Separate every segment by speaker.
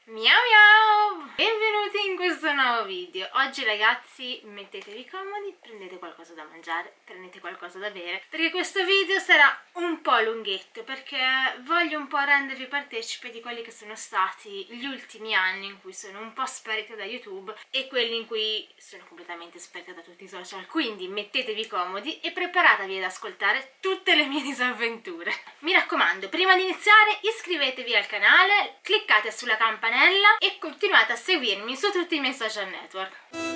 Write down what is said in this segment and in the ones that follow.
Speaker 1: Miau miau! Benvenuti in questo nuovo video. Oggi ragazzi mettetevi comodi, prendete qualcosa da mangiare, prendete qualcosa da bere, perché questo video sarà un po' lunghetto, perché voglio un po' rendervi partecipe di quelli che sono stati gli ultimi anni in cui sono un po' sparita da YouTube e quelli in cui sono completamente sparita da tutti i social. Quindi mettetevi comodi e preparatevi ad ascoltare tutte le mie disavventure. Mi raccomando, prima di iniziare iscrivetevi al canale, cliccate sulla campanella e continuate a seguirmi su tutti i miei social network.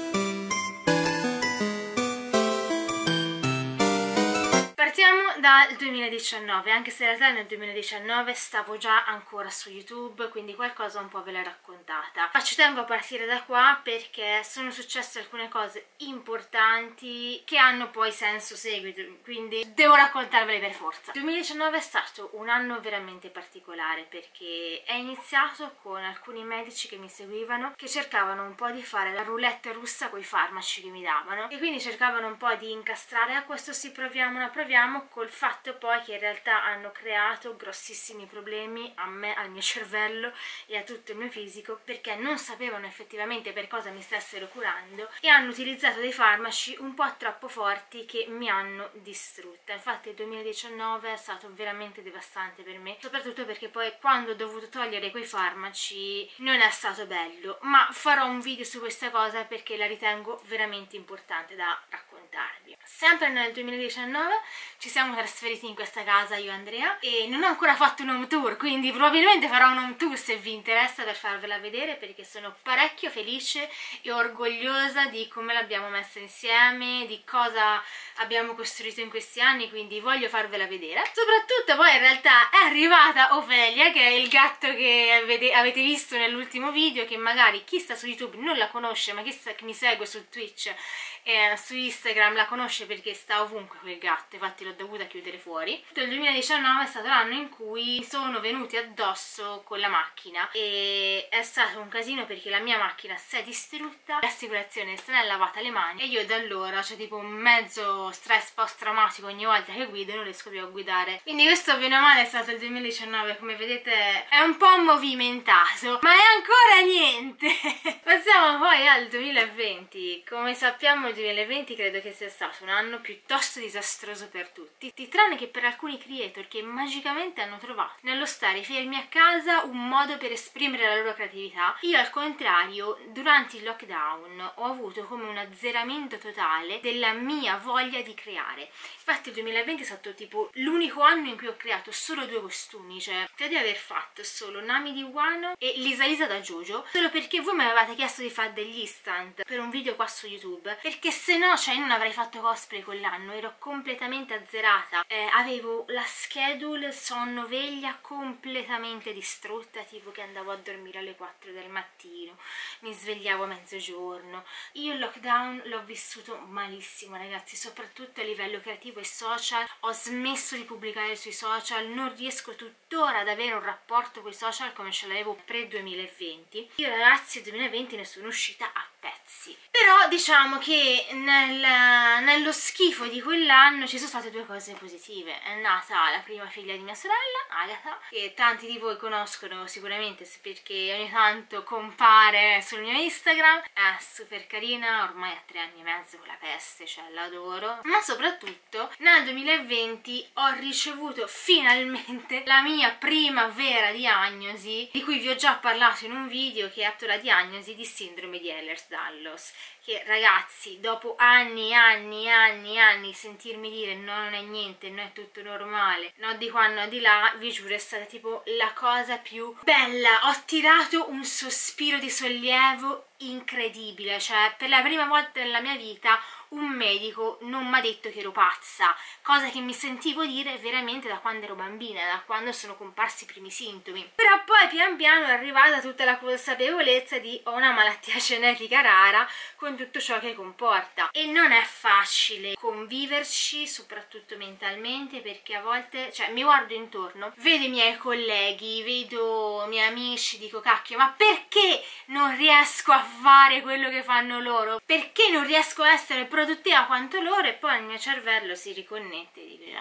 Speaker 1: Partiamo dal 2019, anche se in realtà nel 2019 stavo già ancora su YouTube, quindi qualcosa un po' ve l'ho raccontata. Ma ci tengo a partire da qua perché sono successe alcune cose importanti che hanno poi senso seguito, quindi devo raccontarvele per forza. Il 2019 è stato un anno veramente particolare perché è iniziato con alcuni medici che mi seguivano che cercavano un po' di fare la roulette russa con i farmaci che mi davano e quindi cercavano un po' di incastrare a questo sì proviamo, una proviamo, col fatto poi che in realtà hanno creato grossissimi problemi a me, al mio cervello e a tutto il mio fisico, perché non sapevano effettivamente per cosa mi stessero curando e hanno utilizzato dei farmaci un po' troppo forti che mi hanno distrutta. Infatti il 2019 è stato veramente devastante per me, soprattutto perché poi quando ho dovuto togliere quei farmaci non è stato bello, ma farò un video su questa cosa perché la ritengo veramente importante da raccontarvi. Sempre nel 2019 ci siamo trasferiti in questa casa io e Andrea e non ho ancora fatto un home tour, quindi probabilmente farò un home tour se vi interessa per farvela vedere, perché sono parecchio felice e orgogliosa di come l'abbiamo messa insieme, di cosa abbiamo costruito in questi anni, quindi voglio farvela vedere. Soprattutto poi in realtà è arrivata Ofelia, che è il gatto che avete visto nell'ultimo video, che magari chi sta su YouTube non la conosce, ma chi mi segue su Twitch e su Instagram la conosce perché sta ovunque quel gatto, infatti l'ho dovuta chiudere fuori. Il 2019 è stato l'anno in cui sono venuti addosso con la macchina e è stato un casino perché la mia macchina si è distrutta, l'assicurazione se ne è lavata le mani e io da allora c'è tipo un mezzo stress post-traumatico ogni volta che guido e non riesco più a guidare. Quindi questo bene o male è stato il 2019, come vedete è un po' movimentato, ma è ancora niente. Passiamo poi al 2020. Come sappiamo il 2020 credo che sia stato un anno piuttosto disastroso per tutti, tranne che per alcuni creator che magicamente hanno trovato nello stare fermi a casa un modo per esprimere la loro creatività. Io al contrario, durante il lockdown ho avuto come un azzeramento totale della mia voglia di creare. Infatti il 2020 è stato tipo l'unico anno in cui ho creato solo 2 costumi, cioè credo di aver fatto solo Nami di Wano e Lisa da Jojo, solo perché voi mi avevate chiesto di fare degli instant per un video qua su YouTube, perché se no cioè non avrei fatto cosplay quell'anno, ero completamente azzerata, avevo la schedule sonno-veglia completamente distrutta, tipo che andavo a dormire alle 4 del mattino, mi svegliavo a mezzogiorno. Io il lockdown l'ho vissuto malissimo ragazzi, soprattutto a livello creativo e social. Ho smesso di pubblicare sui social, non riesco tuttora ad avere un rapporto con i social come ce l'avevo pre-2020. Io ragazzi il 2020 ne sono uscita a pezzi, però diciamo che nello schifo di quell'anno ci sono state 2 cose positive. È nata la prima figlia di mia sorella, Agatha, che tanti di voi conoscono sicuramente perché ogni tanto compare sul mio Instagram, è super carina, ormai ha 3 anni e mezzo con la peste, cioè l'adoro. Ma soprattutto nel 2020 ho ricevuto finalmente la mia prima vera diagnosi, di cui vi ho già parlato in un video, che è la diagnosi di sindrome di Ehlers-Danlos, che ragazzi dopo anni sentirmi dire no, non è niente, no, è tutto normale, no di qua no di là, vi giuro è stata tipo la cosa più bella. Ho tirato un sospiro di sollievo incredibile, cioè per la prima volta nella mia vita un medico non mi ha detto che ero pazza, cosa che mi sentivo dire veramente da quando ero bambina, da quando sono comparsi i primi sintomi. Però poi pian piano è arrivata tutta la consapevolezza di ho una malattia genetica rara con tutto ciò che comporta e non è facile conviverci, soprattutto mentalmente, perché a volte, cioè mi guardo intorno, vedo i miei colleghi, vedo i miei amici, dico cacchio, ma perché non riesco a fare quello che fanno loro? Perché non riesco a essere produttiva quanto loro? E poi il mio cervello si riconnette e dice perché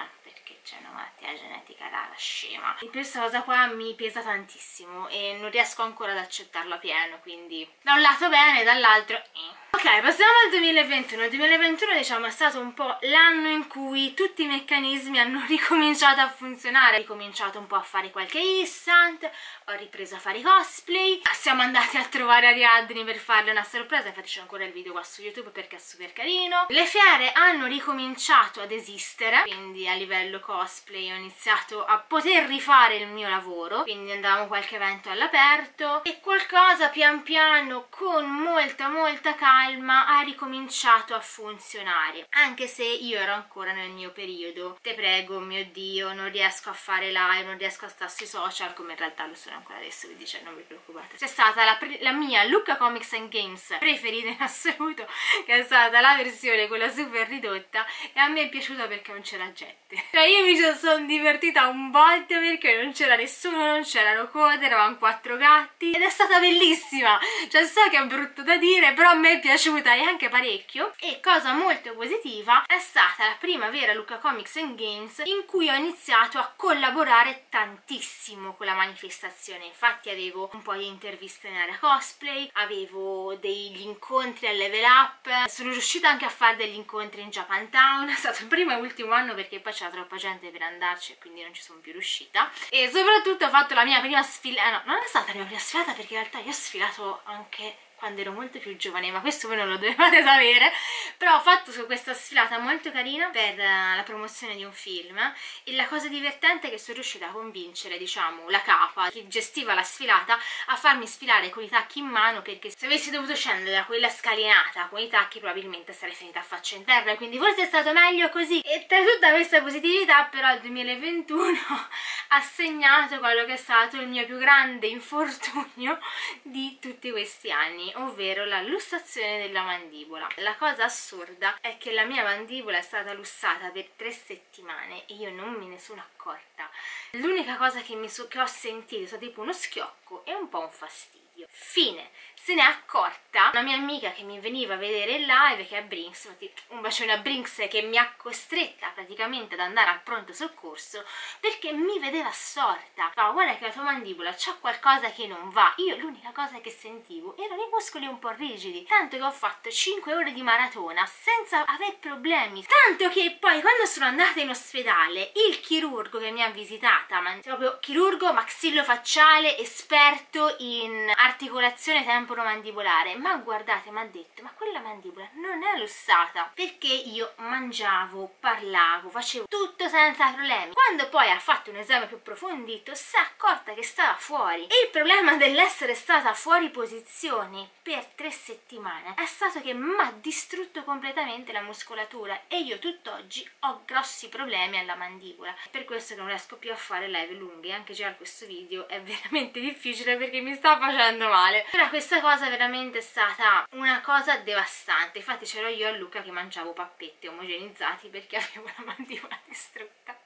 Speaker 1: perché c'è una malattia genetica rara, scema. E questa cosa qua mi pesa tantissimo e non riesco ancora ad accettarla pieno, quindi da un lato bene, dall'altro Ok, passiamo al 2021. Il 2021 diciamo è stato un po' l'anno in cui tutti i meccanismi hanno ricominciato a funzionare. Ho ricominciato un po' a fare qualche instant, ho ripreso a fare cosplay, siamo andati a trovare Ariadne per farle una sorpresa, infatti c'è ancora il video qua su YouTube perché è super carino. Le fiere hanno ricominciato ad esistere, quindi a livello cosplay ho iniziato a poter rifare il mio lavoro, quindi andavamo a qualche evento all'aperto e qualcosa pian piano con molta calma ha ricominciato a funzionare, anche se io ero ancora nel mio periodo te prego, mio Dio, non riesco a fare live, non riesco a stare sui social, come in realtà lo sono ancora adesso, vi dice, non vi preoccupate. C'è stata la mia Lucca Comics and Games preferita in assoluto, che è stata la versione quella super ridotta, e a me è piaciuta perché non c'era gente, cioè io mi sono divertita un botto perché non c'era nessuno, non c'erano code, eravamo 4 gatti ed è stata bellissima, cioè so che è brutto da dire, però a me è piaciuta e anche parecchio. E cosa molto positiva, è stata la prima vera Lucca Comics and Games in cui ho iniziato a collaborare tantissimo con la manifestazione. Infatti avevo un po' di interviste in area cosplay, avevo degli incontri al Level Up, sono riuscita anche a fare degli incontri in Japantown, è stato il primo e ultimo anno perché poi c'era troppa gente per andarci e quindi non ci sono più riuscita. E soprattutto ho fatto la mia prima sfilata, no, non è stata la mia prima sfilata perché in realtà io ho sfilato anche quando ero molto più giovane, ma questo voi non lo dovevate sapere, però ho fatto questa sfilata molto carina per la promozione di un film e la cosa divertente è che sono riuscita a convincere, diciamo, la capa che gestiva la sfilata a farmi sfilare con i tacchi in mano, perché se avessi dovuto scendere da quella scalinata con i tacchi probabilmente sarei finita a faccia in terra, quindi forse è stato meglio così. E tra tutta questa positività però il 2021 ha segnato quello che è stato il mio più grande infortunio di tutti questi anni, ovvero la lussazione della mandibola. La cosa assurda è che la mia mandibola è stata lussata per 3 settimane e io non me ne sono accorta. L'unica cosa che ho sentito è stato tipo uno schiocco e un po' un fastidio. Fine. Se ne è accorta una mia amica che mi veniva a vedere in live, che è Brinks, un bacione a Brinks, che mi ha costretta praticamente ad andare al pronto soccorso perché mi vedeva assorta. Ma guarda che la tua mandibola c'ha qualcosa che non va. Io l'unica cosa che sentivo erano i muscoli un po' rigidi, tanto che ho fatto 5 ore di maratona senza aver problemi, tanto che poi quando sono andata in ospedale il chirurgo che mi ha visitata, proprio chirurgo maxillofacciale esperto in articolazione temporomandibolare, ma guardate, mi ha detto: ma quella mandibola non è lussata, perché io mangiavo, parlavo, facevo tutto senza problemi. Quando poi ha fatto un esame più approfondito si è accorta che stava fuori, e il problema dell'essere stata fuori posizione per 3 settimane è stato che mi ha distrutto completamente la muscolatura e io tutt'oggi ho grossi problemi alla mandibola. Per questo che non riesco più a fare live lunghe, anche girare questo video è veramente difficile perché mi sta facendo male. Però questa cosa veramente è stata una cosa devastante, infatti c'ero io a Lucca che mangiavo pappetti omogenizzati perché avevo la mandibola distrutta.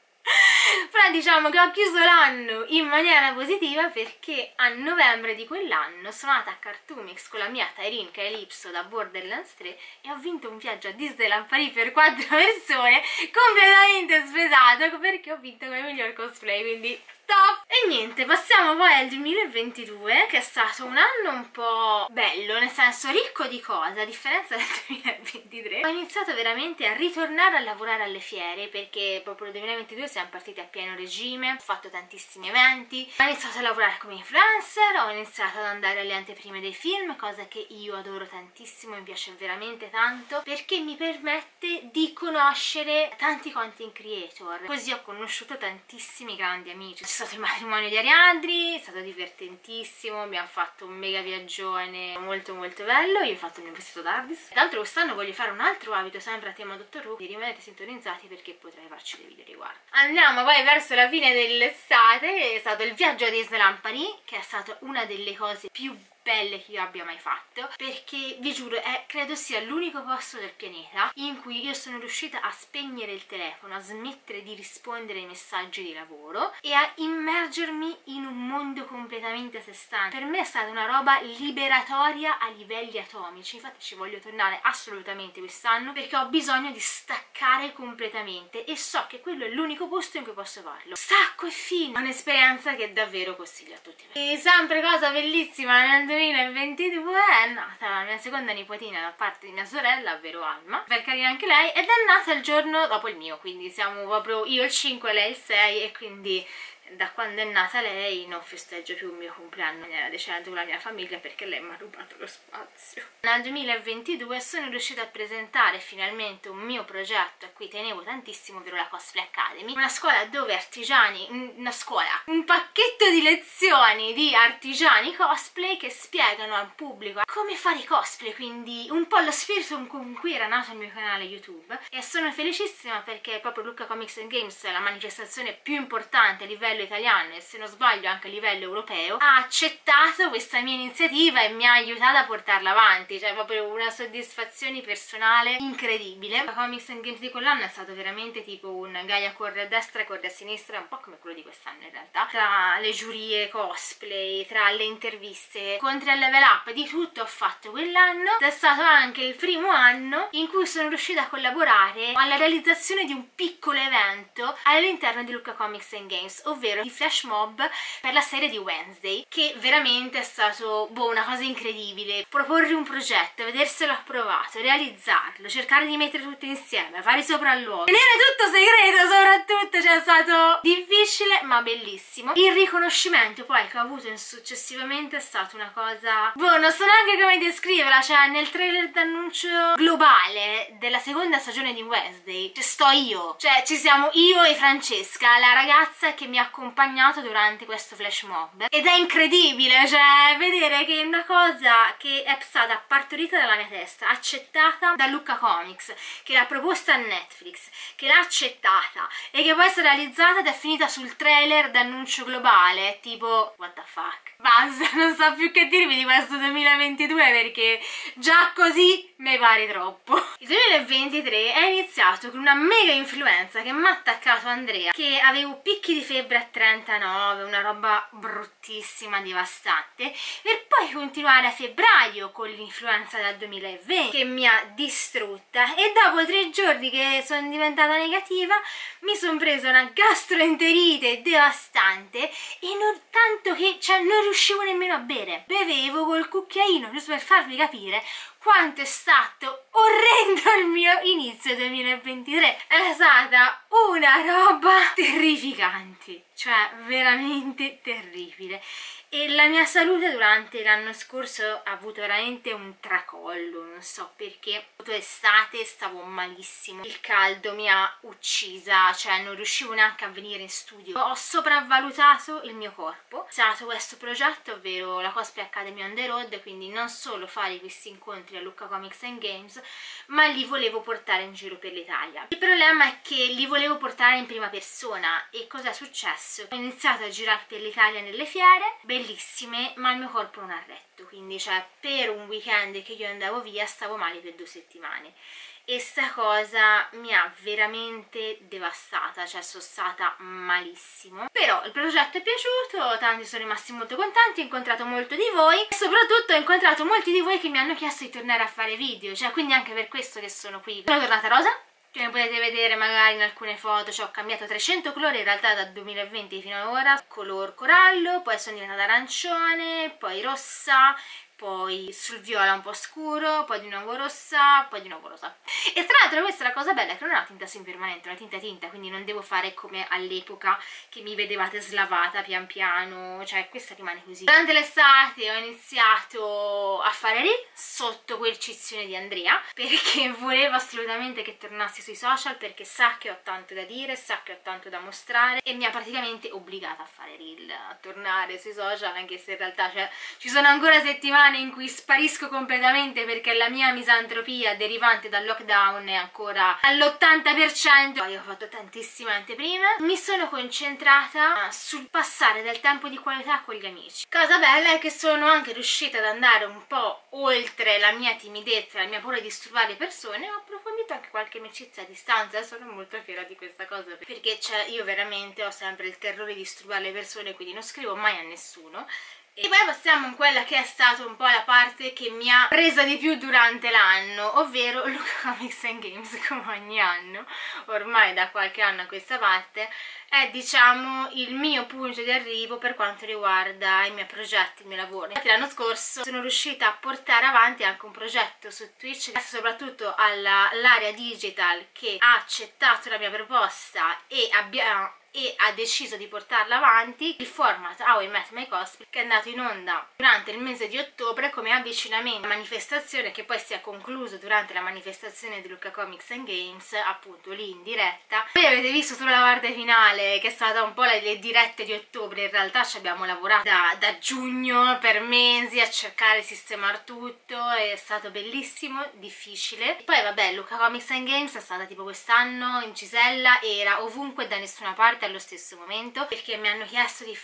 Speaker 1: Però diciamo che ho chiuso l'anno in maniera positiva perché a novembre di quell'anno sono andata a Cartoomix con la mia Tyrin, che è l'Ipso da Borderlands 3, e ho vinto un viaggio a Disneyland Paris per 4 persone completamente spesato perché ho vinto come miglior cosplay, quindi top! E niente, passiamo poi al 2022, che è stato un anno un po' bello, nel senso ricco di cose, a differenza del 2023. Ho iniziato veramente a ritornare a lavorare alle fiere, perché proprio nel 2022 siamo partiti a pieno regime, ho fatto tantissimi eventi, ho iniziato a lavorare come influencer, ho iniziato ad andare alle anteprime dei film, cosa che io adoro tantissimo, mi piace veramente tanto, perché mi permette di conoscere tanti content creator. Così ho conosciuto tantissimi grandi amici. C'è stato il matrimonio di Ariadne, è stato divertentissimo, abbiamo fatto un mega viaggione molto bello, io ho fatto il mio vestito d'Ardis. Tra l'altro quest'anno voglio fare un altro abito sempre a tema Dottor Who, quindi rimanete sintonizzati perché potrei farci dei video riguardo. Andiamo poi verso la fine dell'estate, è stato il viaggio a Disneyland Paris, che è stata una delle cose più belle che io abbia mai fatto, perché vi giuro credo sia l'unico posto del pianeta in cui io sono riuscita a spegnere il telefono, a smettere di rispondere ai messaggi di lavoro e a immergermi in un mondo completamente a sé stante. Per me è stata una roba liberatoria a livelli atomici, infatti ci voglio tornare assolutamente quest'anno perché ho bisogno di staccare completamente e so che quello è l'unico posto in cui posso farlo. Stacco e fine! È un'esperienza che davvero consiglio a tutti. E sempre cosa bellissima, nel 2022 è nata la mia seconda nipotina da parte di mia sorella, ovvero Alma, per carina anche lei, ed è nata il giorno dopo il mio, quindi siamo proprio io il 5 e lei il 6, e quindi da quando è nata lei non festeggio più il mio compleanno in maniera decente con la mia famiglia perché lei mi ha rubato lo spazio. Nel 2022 sono riuscita a presentare finalmente un mio progetto a cui tenevo tantissimo, ovvero la Cosplay Academy, una scuola dove un pacchetto di lezioni di artigiani cosplay che spiegano al pubblico come fare i cosplay, quindi un po' lo spirito con cui era nato il mio canale YouTube. E sono felicissima perché proprio Lucca Comics and Games è la manifestazione più importante a livello italiano e se non sbaglio anche a livello europeo, ha accettato questa mia iniziativa e mi ha aiutata a portarla avanti, cioè proprio una soddisfazione personale incredibile. La Comics and Games di quell'anno è stato veramente tipo un Gaia corre a destra, corre a sinistra, un po' come quello di quest'anno in realtà, tra le giurie cosplay, tra le interviste, incontri al level up, di tutto ho fatto quell'anno. Ed è stato anche il primo anno in cui sono riuscita a collaborare alla realizzazione di un piccolo evento all'interno di Lucca Comics and Games, ovvero di flash mob per la serie di Wednesday, che veramente è stato una cosa incredibile. Proporre un progetto, vederselo approvato, realizzarlo, cercare di mettere tutto insieme, fare i sopralluoghi, tenere tutto segreto soprattutto, cioè è stato difficile ma bellissimo. Il riconoscimento poi che ho avuto successivamente è stata una cosa, non so neanche come descriverla, cioè nel trailer d'annuncio globale della seconda stagione di Wednesday sto io, cioè ci siamo io e Francesca, la ragazza che mi ha accompagnato durante questo flash mob, ed è incredibile, cioè vedere che una cosa che è stata partorita dalla mia testa, accettata da Lucca Comics, che l'ha proposta a Netflix, che l'ha accettata e che poi è stata realizzata ed è finita sul trailer d'annuncio globale, tipo what the fuck, basta, non so più che dirvi di questo 2022 perché già così mi pare troppo. Il 2023 è iniziato con una mega influenza che mi ha attaccato Andrea, che avevo picchi di febbre a 39, una roba bruttissima, devastante, per poi continuare a febbraio con l'influenza del 2020 che mi ha distrutta, e dopo 3 giorni che sono diventata negativa mi sono presa una gastroenterite devastante e non tanto che non riuscivo nemmeno a bere, bevevo col cucchiaino, giusto per farvi capire quanto è stato orrendo il mio inizio 2023. È stata una roba terrificante, cioè veramente terribile, e la mia salute durante l'anno scorso ha avuto veramente un tracollo, non so perché. Estate stavo malissimo, il caldo mi ha uccisa, cioè non riuscivo neanche a venire in studio, ho sopravvalutato il mio corpo. Ho iniziato questo progetto, ovvero la Cosplay Academy on the road, quindi non solo fare questi incontri a Lucca Comics and Games, ma li volevo portare in giro per l'Italia. Il problema è che li volevo portare in prima persona, e cosa è successo? Ho iniziato a girare per l'Italia nelle fiere, bellissime, ma il mio corpo non ha retto, quindi cioè per un weekend che io andavo via stavo male per 2 settimane, e sta cosa mi ha veramente devastata, cioè sono stata malissimo. Però il progetto è piaciuto, tanti sono rimasti molto contenti, ho incontrato molti di voi e soprattutto ho incontrato molti di voi che mi hanno chiesto di tornare a fare video, cioè quindi anche per questo che sono qui. Sono tornata rosa, come potete vedere magari in alcune foto, cioè ho cambiato 300 colori in realtà dal 2020 fino ad ora, color corallo, poi sono diventata arancione, poi rossa, poi sul viola un po' scuro, poi di nuovo rossa, poi di nuovo rosa. E tra l'altro questa è la cosa bella, che non è una tinta semipermanente, è una tinta, quindi non devo fare come all'epoca che mi vedevate slavata pian piano, cioè questa rimane così. Durante l'estate ho iniziato a fare reel sotto coercizione di Andrea, perché voleva assolutamente che tornassi sui social, perché sa che ho tanto da dire, sa che ho tanto da mostrare, e mi ha praticamente obbligata a fare reel, a tornare sui social, anche se in realtà ci sono ancora settimane settimane in cui sparisco completamente perché la mia misantropia derivante dal lockdown è ancora all'80%. Io ho fatto tantissime anteprime, mi sono concentrata sul passare del tempo di qualità con gli amici. Cosa bella è che sono anche riuscita ad andare un po' oltre la mia timidezza, la mia paura di disturbare le persone, ho approfondito anche qualche amicizia a distanza e sono molto fiera di questa cosa, perché io veramente ho sempre il terrore di disturbare le persone, quindi non scrivo mai a nessuno. E poi passiamo in quella che è stata un po' la parte che mi ha presa di più durante l'anno, ovvero Luca Comics and Games, come ogni anno, ormai da qualche anno a questa parte, è diciamo il mio punto di arrivo per quanto riguarda i miei progetti, il mio lavoro. Infatti l'anno scorso sono riuscita a portare avanti anche un progetto su Twitch, grazie soprattutto all'area digital che ha accettato la mia proposta e ha deciso di portarla avanti, il format How I Met My Cosplay, che è andato in onda durante il mese di ottobre come avvicinamento alla manifestazione, che poi si è concluso durante la manifestazione di Luca Comics and Games, appunto lì in diretta. Voi avete visto solo la parte finale, che è stata un po' le dirette di ottobre. In realtà ci abbiamo lavorato da giugno per mesi a cercare di sistemare tutto, è stato bellissimo, difficile. E poi vabbè, Luca Comics and Games è stata tipo quest'anno in Cisella, era ovunque e da nessuna parte allo stesso momento, perché mi hanno chiesto di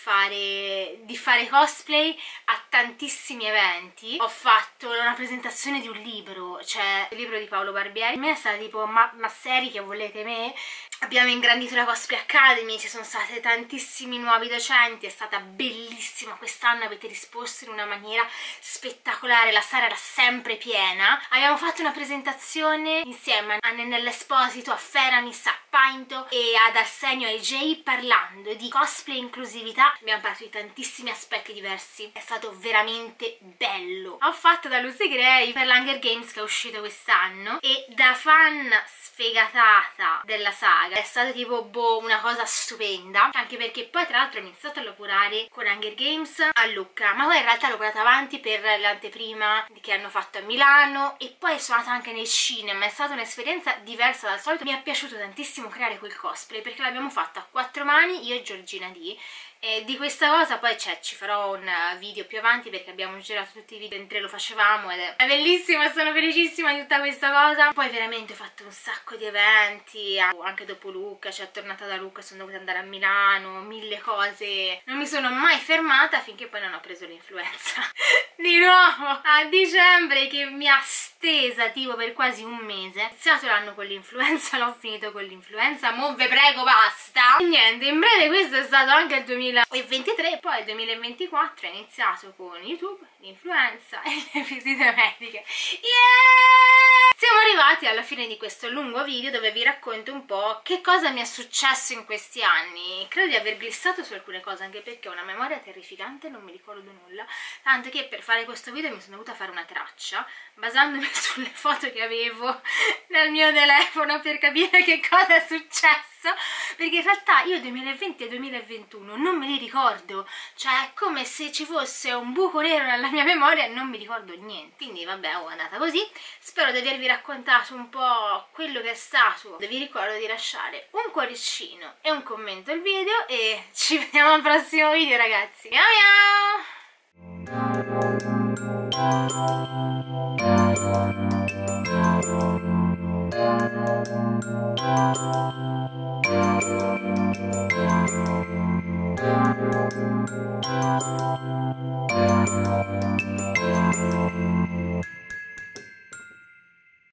Speaker 1: fare cosplay a tantissimi eventi. Ho fatto una presentazione di un libro, cioè il libro di Paolo Barbieri. A me è stata tipo ma seri che volete me? Abbiamo ingrandito la Cosplay Academy, ci sono stati tantissimi nuovi docenti, è stata bellissima. Quest'anno avete risposto in una maniera spettacolare, la sala era sempre piena. Abbiamo fatto una presentazione insieme a Nennella Esposito, a Feramis, a Painto e ad Arsenio e Jay, parlando di cosplay e inclusività. Abbiamo parlato di tantissimi aspetti diversi, è stato veramente bello. Ho fatto da Lucy Gray per l'Hunger Games che è uscito quest'anno e da fan sfegatata della saga è stata tipo una cosa stupenda, anche perché poi tra l'altro ho iniziato a lavorare con Hunger Games a Lucca, ma poi in realtà l'ho portata avanti per l'anteprima che hanno fatto a Milano e poi sono andata anche nei cinema. È stata un'esperienza diversa dal solito, mi è piaciuto tantissimo creare quel cosplay perché l'abbiamo fatto a quattro mani io e Giorgina D. E di questa cosa poi ci farò un video più avanti perché abbiamo girato tutti i video mentre lo facevamo ed è bellissimo e sono felicissima di tutta questa cosa. Poi veramente ho fatto un sacco di eventi anche dopo Lucca, cioè tornata da Lucca sono dovuta andare a Milano, mille cose, non mi sono mai fermata finché poi non ho preso l'influenza di nuovo a dicembre, che mi ha stesa tipo per quasi un mese. Ho iniziato l'anno con l'influenza, l'ho finito con l'influenza, mo ve prego basta. E niente, in breve questo è stato anche il 2023, poi il 2024 è iniziato con YouTube, l'influenza e le visite mediche. Yeah! Siamo arrivati alla fine di questo lungo video dove vi racconto un po' che cosa mi è successo in questi anni. Credo di aver glissato su alcune cose, anche perché ho una memoria terrificante, non mi ricordo nulla, tanto che per fare questo video mi sono dovuta fare una traccia basandomi sulle foto che avevo nel mio telefono per capire che cosa è successo, perché in realtà io 2020 e 2021 non me li ricordo, cioè è come se ci fosse un buco nero nella mia memoria e non mi ricordo niente. Quindi vabbè, è andata così. Spero di avervi raccontato un po' quello che è stato. Vi ricordo di lasciare un cuoricino e un commento al video e ci vediamo al prossimo video, ragazzi. Ciao ciao!